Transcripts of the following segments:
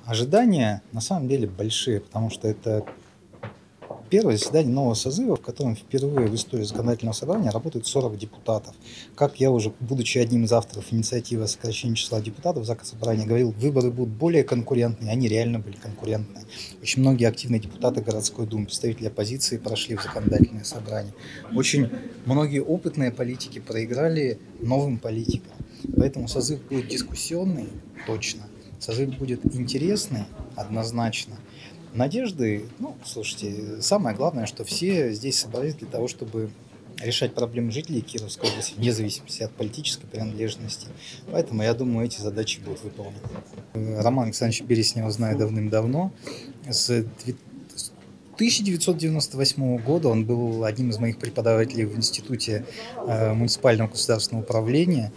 Ожидания на самом деле большие, потому что это первое заседание нового созыва, в котором впервые в истории законодательного собрания работают 40 депутатов. Как я уже, будучи одним из авторов инициативы о сокращении числа депутатов Заксобрания, говорил, выборы будут более конкурентные, они реально были конкурентные. Очень многие активные депутаты городской думы, представители оппозиции прошли в законодательное собрание. Очень многие опытные политики проиграли новым политикам. Поэтому созыв будет дискуссионный, точно. Созыв будет интересный, однозначно. Надежды, слушайте, самое главное, что все здесь собрались для того, чтобы решать проблемы жителей Кировской области, вне зависимости от политической принадлежности. Поэтому, я думаю, эти задачи будут выполнены. Романа Александровича Береснева знаю давным-давно. С 1998 года он был одним из моих преподавателей в Институте муниципального государственного управления.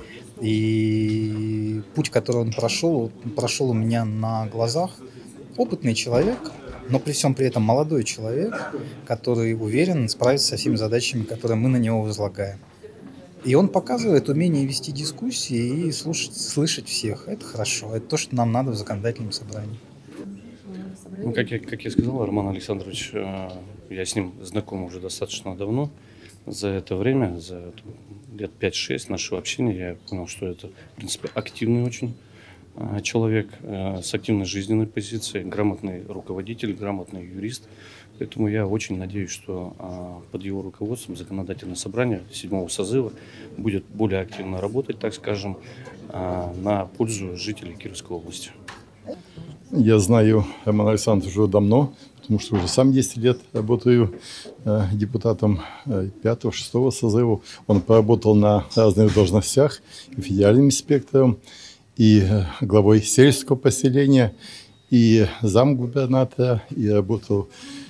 И путь, который он прошел у меня на глазах. Опытный человек, но при всем при этом молодой человек, который уверен справится со всеми задачами, которые мы на него возлагаем. И он показывает умение вести дискуссии и слышать всех. Это хорошо, это то, что нам надо в законодательном собрании. Как я сказал, Роман Александрович, я с ним знаком уже достаточно давно. За это время, за лет 5-6 нашего общения, я понял, что это, в принципе, активный очень человек с активной жизненной позицией, грамотный руководитель, грамотный юрист. Поэтому я очень надеюсь, что под его руководством законодательное собрание 7-го созыва будет более активно работать, так скажем, на пользу жителей Кировской области. Я знаю Романа Александровича уже давно, потому что уже сам 10 лет работаю депутатом 5-6 созыва. Он поработал на разных должностях, и федеральным инспектором, и главой сельского поселения, и замгубернатора, и работал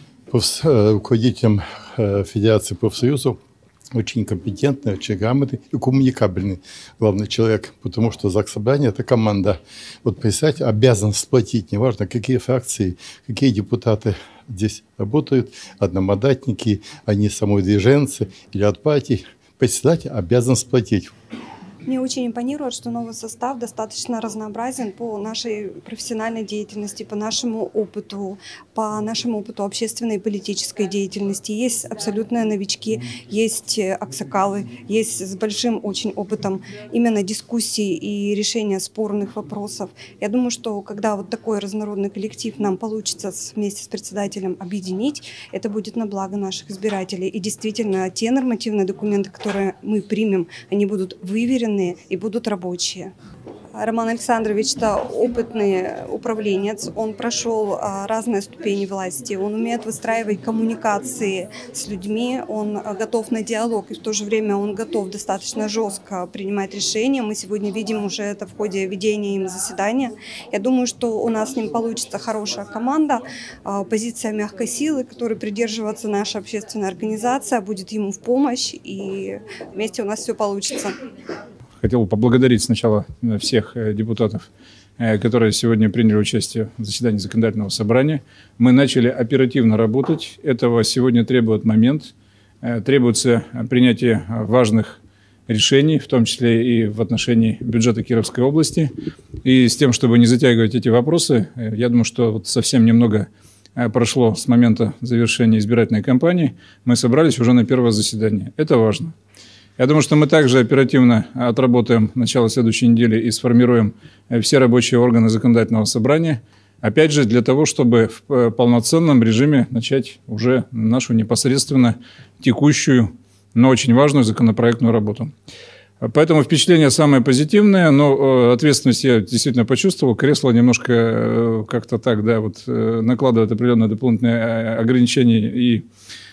руководителем Федерации профсоюзов. Очень компетентный, очень грамотный и коммуникабельный главный человек, потому что Заксобрание – это команда. Вот представьте, обязан сплотить, неважно, какие фракции, какие депутаты здесь работают, одномандатники, они самодвиженцы или от партий. Председатель обязан сплотить. Мне очень импонирует, что новый состав достаточно разнообразен по нашей профессиональной деятельности, по нашему опыту общественной и политической деятельности. Есть абсолютные новички, есть аксакалы, есть с большим очень опытом именно дискуссий и решения спорных вопросов. Я думаю, что когда вот такой разнородный коллектив нам получится вместе с председателем объединить, это будет на благо наших избирателей. И действительно, те нормативные документы, которые мы примем, они будут выверены и будут рабочие. Роман Александрович – это опытный управленец, он прошел разные ступени власти, он умеет выстраивать коммуникации с людьми, он готов на диалог, и в то же время он готов достаточно жестко принимать решения. Мы сегодня видим уже это в ходе ведения им заседания. Я думаю, что у нас с ним получится хорошая команда, позиция мягкой силы, которой придерживаться наша общественная организация, будет ему в помощь, и вместе у нас все получится. Хотел бы поблагодарить сначала всех депутатов, которые сегодня приняли участие в заседании законодательного собрания. Мы начали оперативно работать. Этого сегодня требует момент. Требуется принятие важных решений, в том числе и в отношении бюджета Кировской области. И с тем, чтобы не затягивать эти вопросы, я думаю, что вот совсем немного прошло с момента завершения избирательной кампании. Мы собрались уже на первое заседание. Это важно. Я думаю, что мы также оперативно отработаем начало следующей недели и сформируем все рабочие органы законодательного собрания. Опять же, для того, чтобы в полноценном режиме начать уже нашу непосредственно текущую, но очень важную законопроектную работу. Поэтому впечатление самое позитивное, но ответственность я действительно почувствовал. Кресло немножко как-то так, да, вот накладывает определенные дополнительные ограничения и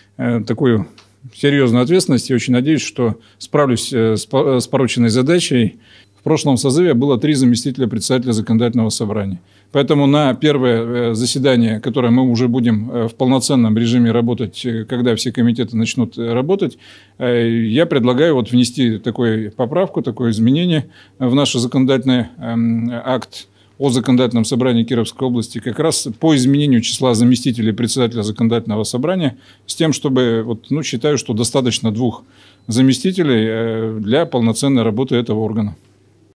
такую серьезную ответственность, и очень надеюсь, что справлюсь с порученной задачей. В прошлом созыве было 3 заместителя председателя законодательного собрания. Поэтому на первое заседание, которое мы уже будем в полноценном режиме работать, когда все комитеты начнут работать, я предлагаю вот внести такую поправку, такое изменение в наш законодательный акт о законодательном собрании Кировской области как раз по изменению числа заместителей председателя законодательного собрания с тем, чтобы, считаю, что достаточно 2 заместителей для полноценной работы этого органа.